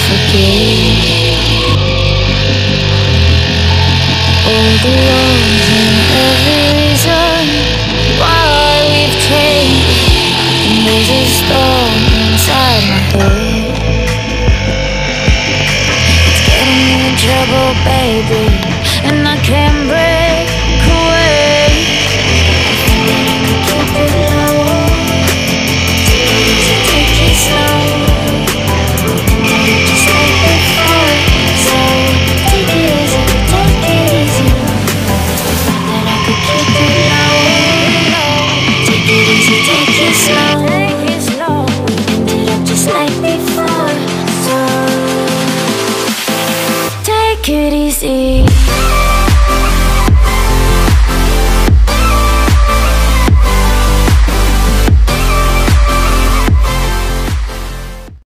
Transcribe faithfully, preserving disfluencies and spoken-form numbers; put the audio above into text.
forget all the wrongs and every reason why we've changed. And there's a storm inside my head. It's getting me in trouble, baby, and I can't break away. Keep it low, take it slow, just like before. So take it easy, take it easy. That I could keep it low, take it easy, take it slow, ended up just like before. So take it easy.